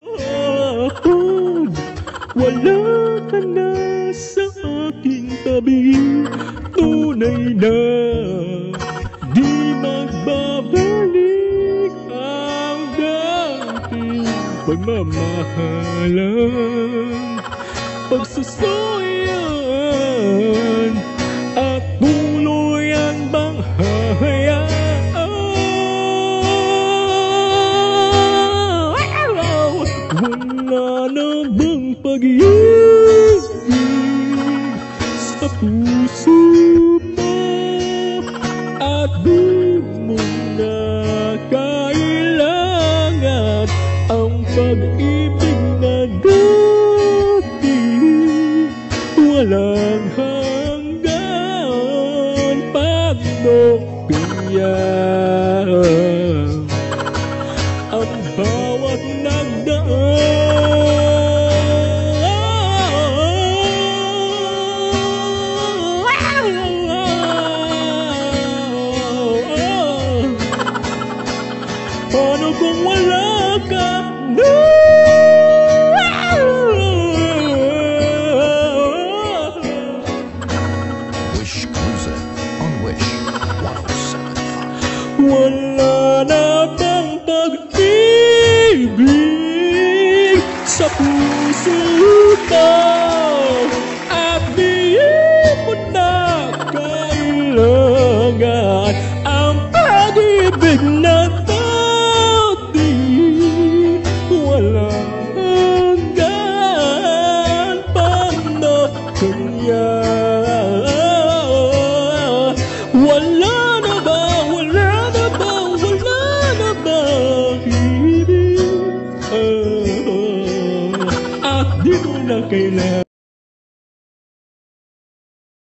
Kapag wala ka na sa aking tabi, tunay na di magbabalik ang dating pagmamahalan, pagsusuyan at tuluyan bang hayaan. Wala na bang pag-ibig sa puso mo at di mo na kailangan ang pag-ibig na dati walang hanggan pagdopiyan ang bawat paano kung wala ka na? Wish Cruiser on Wish 107.5. Wala na bang pag-ibig sa puso mo at di mo na kailangan ang pag-ibig na dati walang hanggan paano kaya? Wala na ba ibig at di mo na kailangan